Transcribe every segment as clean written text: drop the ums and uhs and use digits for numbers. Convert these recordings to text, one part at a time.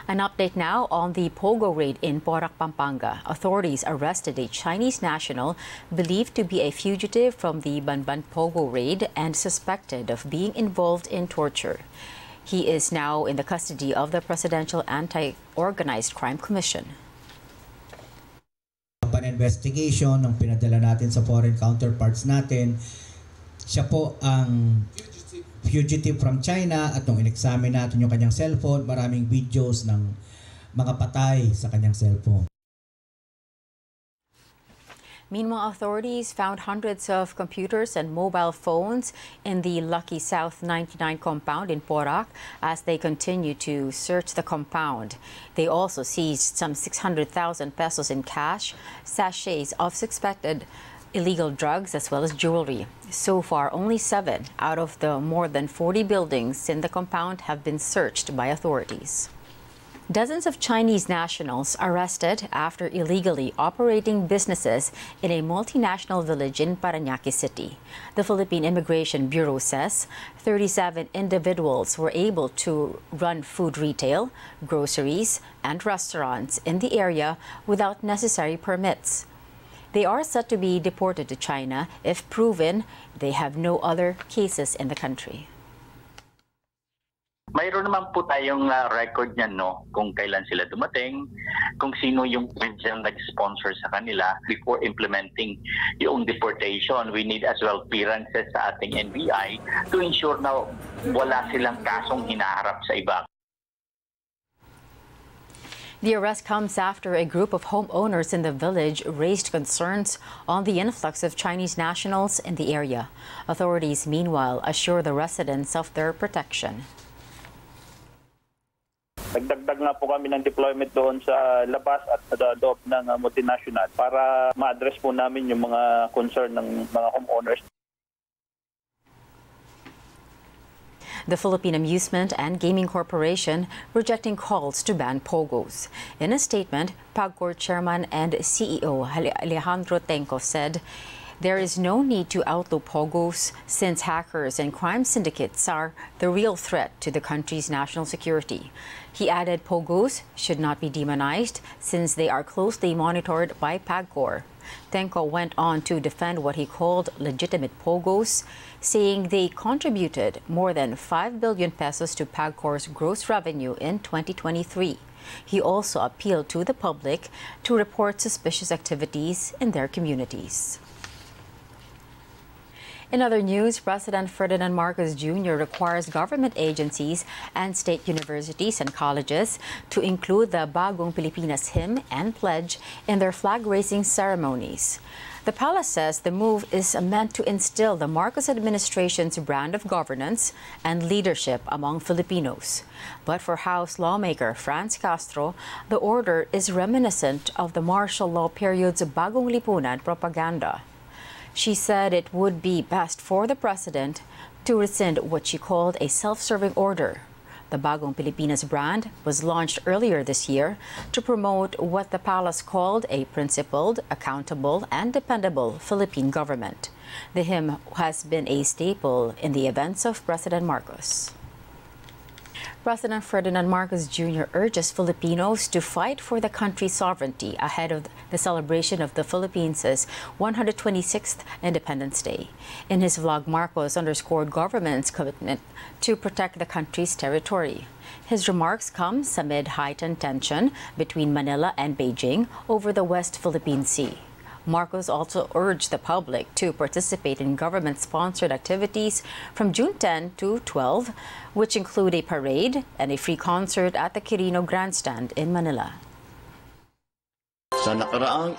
An update now on the Pogo raid in Porac, Pampanga. Authorities arrested a Chinese national believed to be a fugitive from the Banban Pogo raid and suspected of being involved in torture. He is now in the custody of the Presidential Anti-Organized Crime Commission. Pan-investigation ng pinadala natin sa foreign counterparts natin, siya po ang fugitive from China, at nung in-examine natin yung kanyang cellphone, maraming videos ng mga patay sa kanyang cellphone. Meanwhile, authorities found hundreds of computers and mobile phones in the Lucky South 99 compound in Porac as they continue to search the compound. They also seized some 600,000 pesos in cash, sachets of suspected illegal drugs, as well as jewelry. So far, only 7 out of the more than 40 buildings in the compound have been searched by authorities. Dozens of Chinese nationals arrested after illegally operating businesses in a multinational village in Parañaque City. The Philippine Immigration Bureau says 37 individuals were able to run food retail, groceries, and restaurants in the area without necessary permits. They are set to be deported to China if proven they have no other cases in the country. Mayroon naman po tayong record niyan, no, kung kailan sila dumating, kung sino yung original nag-sponsor sa kanila before implementing yung deportation. We need as well clearances sa ating NBI to ensure na wala silang kasong hinaharap sa iba. The arrest comes after a group of homeowners in the village raised concerns on the influx of Chinese nationals in the area. Authorities, meanwhile, assure the residents of their protection. Nagdagdag nga po kami ng deployment doon sa labas at sa loob ng multinational para ma-address po namin yung mga concern ng mga homeowners. The Philippine Amusement and Gaming Corporation rejecting calls to ban pogos. In a statement, PAGCOR Chairman and CEO Alejandro Tenco said there is no need to outlaw pogos since hackers and crime syndicates are the real threat to the country's national security. He added pogos should not be demonized since they are closely monitored by PAGCOR. Tenco went on to defend what he called legitimate pogos, saying they contributed more than 5 billion pesos to PAGCOR's gross revenue in 2023. He also appealed to the public to report suspicious activities in their communities. In other news, President Ferdinand Marcos Jr. requires government agencies and state universities and colleges to include the Bagong Pilipinas hymn and pledge in their flag-raising ceremonies. The palace says the move is meant to instill the Marcos administration's brand of governance and leadership among Filipinos. But for House lawmaker Franz Castro, the order is reminiscent of the martial law period's Bagong Lipunan propaganda. She said it would be best for the president to rescind what she called a self-serving order. The Bagong Pilipinas brand was launched earlier this year to promote what the palace called a principled, accountable, and dependable Philippine government. The hymn has been a staple in the events of President Marcos. President Ferdinand Marcos Jr. urges Filipinos to fight for the country's sovereignty ahead of the celebration of the Philippines' 126th Independence Day. In his vlog, Marcos underscored government's commitment to protect the country's territory. His remarks come amid heightened tension between Manila and Beijing over the West Philippine Sea. Marcos also urged the public to participate in government-sponsored activities from June 10 to 12, which include a parade and a free concert at the Quirino Grandstand in Manila. Sa nakaraang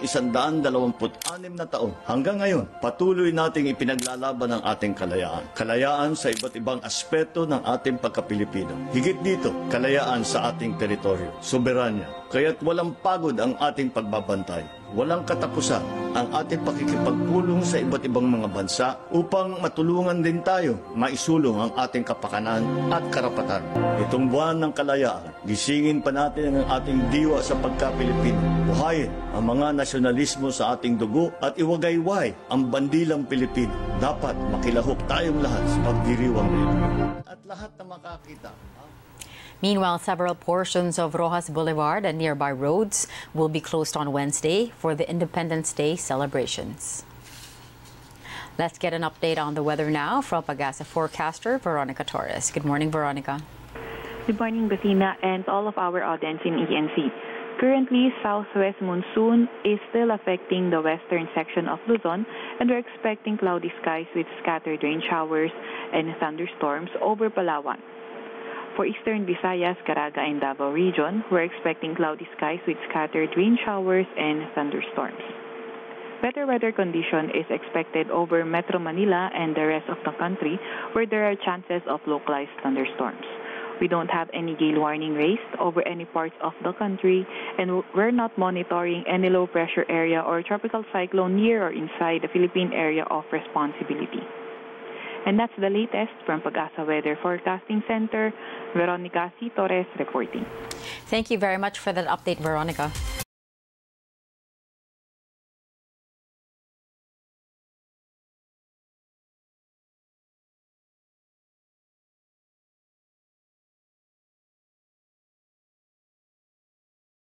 126 na taon, hanggang ngayon, patuloy nating ipinaglalaban ang ating kalayaan. Kalayaan sa iba't ibang aspeto ng ating pagka-Pilipino. Higit dito, kalayaan sa ating teritoryo, soberanya. Kaya't walang pagod ang ating pagbabantay. Walang katapusan ang ating pakikipagpulong sa iba't ibang mga bansa upang matulungan din tayo maisulong ang ating kapakanan at karapatan. Itong buwan ng kalayaan, gisingin pa natin ang ating diwa sa pagka-Pilipino. Buhayin ang mga nasyonalismo sa ating dugo at iwagayway ang bandilang Pilipino. Dapat makilahok tayong lahat sa pagdiriwang nito. At lahat na makakita. Meanwhile, several portions of Rojas Boulevard and nearby roads will be closed on Wednesday for the Independence Day celebrations. Let's get an update on the weather now from Pagasa forecaster Veronica Torres. Good morning, Veronica. Good morning, Bettina, and all of our audience in ENC. Currently, southwest monsoon is still affecting the western section of Luzon, and we're expecting cloudy skies with scattered rain showers and thunderstorms over Palawan. For eastern Visayas, Caraga, and Davao region, we're expecting cloudy skies with scattered rain showers and thunderstorms. Better weather condition is expected over Metro Manila and the rest of the country, where there are chances of localized thunderstorms. We don't have any gale warning raised over any parts of the country, and we're not monitoring any low pressure area or tropical cyclone near or inside the Philippine area of responsibility. And that's the latest from Pag-asa Weather Forecasting Center. Veronica C. Torres reporting. Thank you very much for that update, Veronica.